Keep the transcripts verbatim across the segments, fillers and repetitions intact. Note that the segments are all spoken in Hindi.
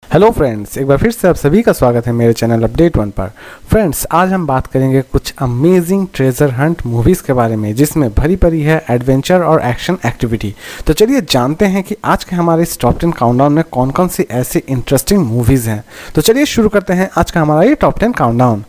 हेलो फ्रेंड्स, एक बार फिर से आप सभी का स्वागत है मेरे चैनल अपडेट वन पर। फ्रेंड्स, आज हम बात करेंगे कुछ अमेजिंग ट्रेजर हंट मूवीज़ के बारे में जिसमें भरी पड़ी है एडवेंचर और एक्शन एक्टिविटी। तो चलिए जानते हैं कि आज के हमारे इस टॉप टेन काउंटडाउन में कौन कौन सी ऐसी इंटरेस्टिंग मूवीज़ हैं। तो चलिए शुरू करते हैं आज का हमारा ये top ten countdown.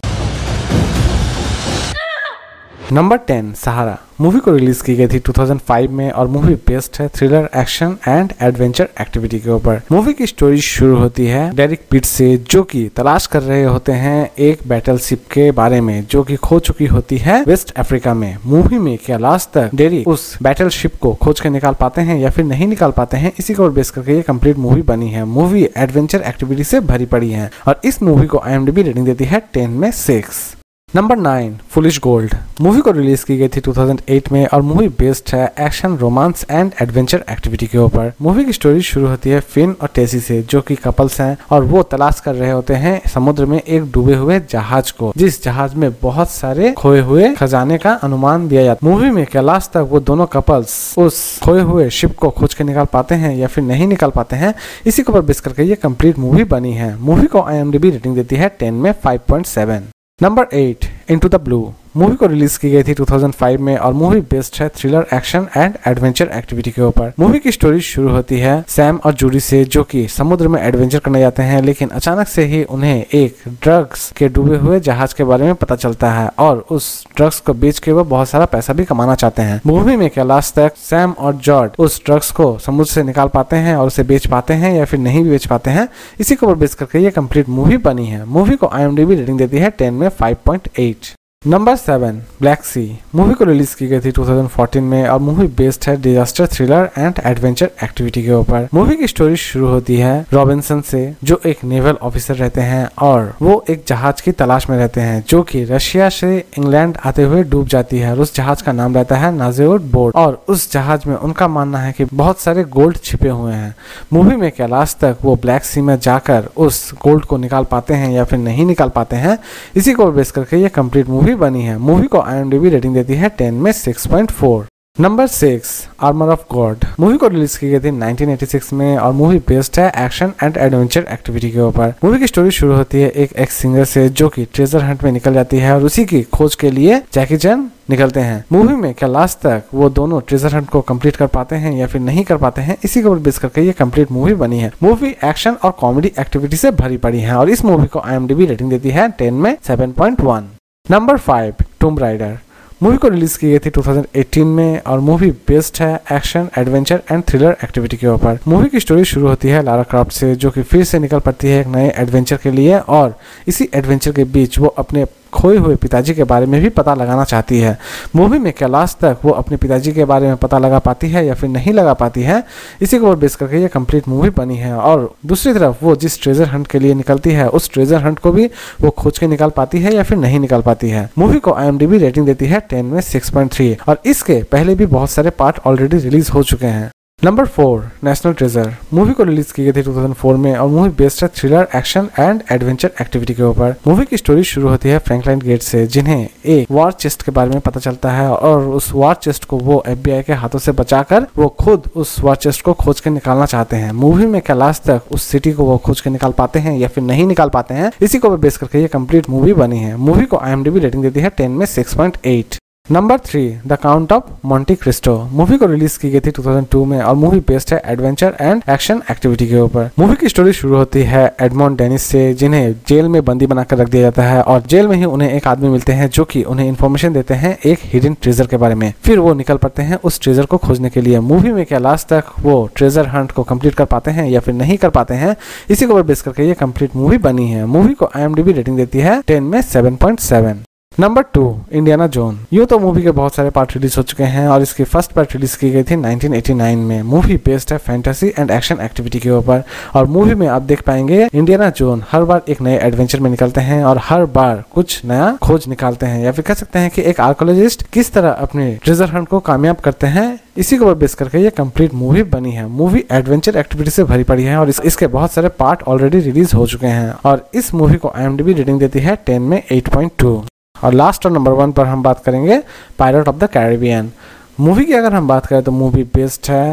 Number ten, Sahara movie को रिलीज की गई थी दो हज़ार पाँच में और मूवी बेस्ड है thriller, action and adventure activity के ऊपर। मूवी की स्टोरी शुरू होती है डेरिक पिट से, जो कि तलाश कर रहे होते हैं एक बैटलशिप के बारे में जो कि खो चुकी होती है वेस्ट अफ्रीका में। मूवी में क्या लास्ट तक डेरिक उस बैटलशिप को खोज के निकाल पाते हैं या फिर नहीं निकाल पाते हैं, इसी को बेस करके ये कंप्लीट मूवी बनी है। मूवी एडवेंचर एक्टिविटी से भरी पड़ी है और इस मूवी को I M D B rating देती है टेन में six. Number nine, foolish gold movie को रिलीज की गई थी दो हज़ार आठ में और मूवी बेस्ड है action, romance and adventure activity के ऊपर। मूवी की स्टोरी शुरू होती है फिन और टेसी से, जो कि कपल्स हैं और वो तलाश कर रहे होते हैं समुद्र में एक डूबे हुए जहाज को, जिस जहाज में बहुत सारे खोए हुए खजाने का अनुमान दिया जाता है। मूवी में क्या लास्ट तक वो दोनों कपल्स उस खोए हुए शिप को खोज के निकाल पाते हैं या फिर नहीं निकाल पाते हैं, इसी के ऊपर बेस करके ये कंप्लीट मूवी बनी है। मूवी को I M D B rating देती है टेन में five point seven. Number eight, into the blue movie को रिलीज की गई थी दो हज़ार पाँच में और मूवी बेस्ड है thriller, action and adventure activity के ऊपर। मूवी की स्टोरी शुरू होती है सैम और जूडी से, जो कि समुद्र में एडवेंचर करने जाते हैं, लेकिन अचानक से ही उन्हें एक ड्रग्स के डूबे हुए जहाज के बारे में पता चलता है और उस ड्रग्स को बेच के वो बहुत सारा पैसा भी कमाना चाहते हैं। मूवी में क्या लास्ट तक सैम और जॉर्ज उस ड्रग्स को समुद्र से निकाल पाते हैं और उसे बेच पाते हैं या फिर नहीं भी बेच पाते हैं, इसी को बेस करके ये कंप्लीट मूवी बनी है। मूवी को I M D B rating देती है टेन में five point eight. Number seven, black sea movie को रिलीज की गई थी दो हज़ार चौदह में और मूवी बेस्ड है disaster, thriller and adventure activity के ऊपर। मूवी की स्टोरी शुरू होती है रॉबिन्सन से, जो एक नेवल ऑफिसर रहते हैं और वो एक जहाज की तलाश में रहते हैं जो कि रशिया से इंग्लैंड आते हुए डूब जाती है और उस जहाज का नाम रहता है नाज़ेउड बोर्ड और उस जहाज में उनका मानना है कि बहुत सारे गोल्ड छिपे हुए हैं। मूवी में क्या लास्ट तक वो ब्लैक सी में जाकर उस गोल्ड को निकाल पाते हैं या फिर नहीं निकाल पाते हैं, इसी को बेस करके ये कंप्लीट मूवी बनी है। मूवी को I M D B rating देती है टेन में six point four. Number six, armour of God movie को रिलीज की गई थी नाइनटीन एटी सिक्स में और मूवी बेस्ड है एक्शन एंड एडवेंचर एक्टिविटी के ऊपर। मूवी की स्टोरी शुरू होती है एक एक्स सिंगर से, जो कि ट्रेजर हंट में निकल जाती है और उसी की खोज के लिए जैकी चैन निकलते हैं। मूवी में क्या लास्ट तक वो दोनों ट्रेजर हंट को कंप्लीट कर पाते हैं या फिर नहीं कर पाते हैं, इसी को बेस करके ये कंप्लीट मूवी बनी है। मूवी एक्शन और कॉमेडी एक्टिविटी से भरी पड़ी है और इस मूवी को I M D B rating देती है टेन में seven point one. Number five, tomb raider movie को रिलीज की गई थी दो हज़ार अठारह में और मूवी बेस्ड है action, adventure and thriller activity के ऊपर। मूवी की स्टोरी शुरू होती है लारा क्रॉफ्ट से, जो कि फिर से निकल पड़ती है एक नए एडवेंचर के लिए और इसी एडवेंचर के बीच वो अपने खोए हुए पिताजी के बारे में भी पता लगाना चाहती है। मूवी में क्या लास्ट तक वो अपने पिताजी के बारे में पता लगा पाती है या फिर नहीं लगा पाती है, इसी को बेस करके ये कंप्लीट मूवी बनी है। और दूसरी तरफ वो जिस ट्रेजर हंट के लिए निकलती है उस ट्रेजर हंट को भी वो खोज के निकाल पाती है या फिर नहीं निकाल पाती है। मूवी को I M D B rating देती है टेन में सिक्स पॉइंट थ्री और इसके पहले भी बहुत सारे पार्ट ऑलरेडी रिलीज हो चुके हैं। Number four, national treasure movie को रिलीज की गई थी दो हज़ार चार में और मूवी बेस्ड है thriller, action and adventure activity के ऊपर। मूवी की स्टोरी शुरू होती है फ्रैंकलाइन गेट से, जिन्हें एक वॉर चेस्ट के बारे में पता चलता है और उस वॉर चेस्ट को वो एफ बी आई के हाथों से बचाकर वो खुद उस वॉर चेस्ट को खोज के निकालना चाहते हैं। मूवी में क्या लास्ट तक उस सिटी को वो खोज के निकाल पाते हैं या फिर नहीं निकाल पाते हैं, इसी को बेस करके ये कंप्लीट मूवी बनी है। मूवी को I M D B rating देती है टेन में six point eight. Number three, the count of Monte Cristo movie को रिलीज की गई थी दो हज़ार दो में और मूवी बेस्ड है एडवेंचर एंड एक्शन एक्टिविटी के ऊपर। मूवी की स्टोरी शुरू होती है एडमोंड डेनिस से, जिन्हें जेल में बंदी बनाकर रख दिया जाता है और जेल में ही उन्हें एक आदमी मिलते हैं जो कि उन्हें इन्फॉर्मेशन देते हैं एक हिडन ट्रेजर के बारे में। फिर वो निकल पड़ते हैं उस ट्रेजर को खोजने के लिए। मूवी में क्या लास्ट तक वो ट्रेजर हंट को कंप्लीट कर पाते हैं या फिर नहीं कर पाते हैं, इसी को बेस करके ये कंप्लीट मूवी बनी है। मूवी को I M D B rating देती है टेन में seven point seven. Number two, Indiana Jones यूँ तो मूवी के बहुत सारे पार्ट रिलीज हो चुके हैं और इसकी फर्स्ट पार्ट रिलीज की गई थी नाइनटीन एटी नाइन में। मूवी बेस्ड है फैंटेसी एंड एक्शन एक्टिविटी के ऊपर और मूवी में आप देख पाएंगे इंडियाना जोन हर बार एक नए एडवेंचर में निकलते हैं और हर बार कुछ नया खोज निकालते हैं या फिर कह सकते हैं कि एक आर्कोलॉजिस्ट किस तरह अपने ट्रेजर हंट को कामयाब करते हैं, इसी को बेस करके ये कंप्लीट मूवी बनी है। मूवी एडवेंचर एक्टिविटी से भरी पड़ी है और इस, इसके बहुत सारे पार्ट ऑलरेडी रिलीज हो चुके हैं और इस मूवी को I M D B rating देती है टेन में एट पॉइंट टू। और लास्ट और नंबर वन पर हम बात करेंगे pirate of the Caribbean movie की। अगर हम बात करें तो मूवी बेस्ड है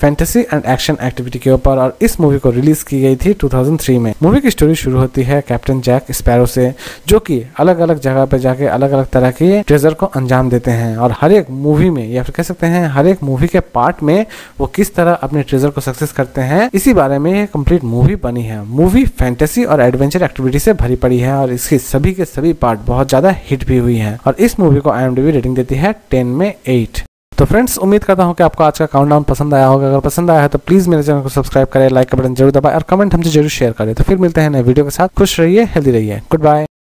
फैंटेसी एंड एक्शन एक्टिविटी के ऊपर और इस मूवी को रिलीज की गई थी दो हज़ार तीन में। मूवी की स्टोरी शुरू होती है कैप्टन जैक स्पैरो से, जो कि अलग अलग जगह पे जाके अलग अलग तरह के ट्रेजर को अंजाम देते हैं और हर एक मूवी में या फिर कह सकते हैं हर एक मूवी के पार्ट में वो किस तरह अपने ट्रेजर को सक्सेस करते हैं, इसी बारे में ये कंप्लीट मूवी बनी है। मूवी फैंटेसी और एडवेंचर एक्टिविटी से भरी पड़ी है और इसकी सभी के सभी पार्ट बहुत ज्यादा हिट भी हुई है और इस मूवी को I M D B rating देती है टेन में एट। तो फ्रेंड्स, उम्मीद करता हूं कि आपको आज का काउंटडाउन पसंद आया होगा। अगर पसंद आया है तो प्लीज मेरे चैनल को सब्सक्राइब करें, लाइक का बटन जरूर दबाएं और कमेंट हमसे जरूर शेयर करें। तो फिर मिलते हैं नए वीडियो के साथ। खुश रहिए, हेल्दी रहिए, गुड बाय।